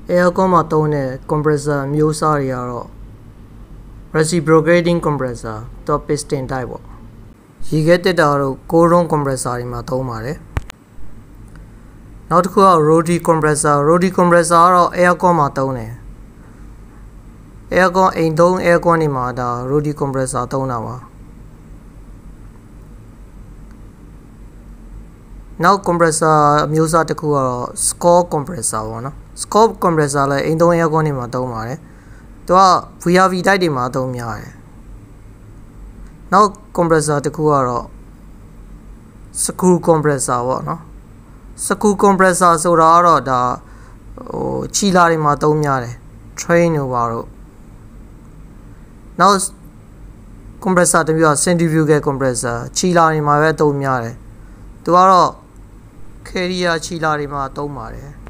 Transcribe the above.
aircon မှာသုံးတဲ့ compressor မျိုးစားတွေကတော့ reciprocating compressor တော့ piston type ပေါ့ရေခဲတက်တာတော့ cold compressor တွေမှာသုံးပါတယ်နောက်တစ်ခုက rotary compressor ကတော့ aircon မှာသုံးတယ် aircon အိမ်သုံး aircon တွေမှာဒါ rotary compressor သုံးတာပါနောက် compressor အမျိုးအစားတစ်ခုကတော့ scop compressor ပေါ့နော် scop compressor လည်းအိမ်သုံး aircon တွေမှာသုံးပါတယ်သူက VRV တိုက်တွေမှာသုံးများတယ်နောက် compressor တစ်ခုကတော့ screw compressor ပေါ့နော် screw compressor ဆိုတာကတော့ဒါခြီလာတွေမှာသုံးများတယ် train တို့ပါတော့နောက် compressor တစ်မျိုးက centrifugal compressor ခြီလာတွေမှာပဲသုံးများတယ်သူကတော့ carrier ခြီလာတွေမှာသုံးပါတယ်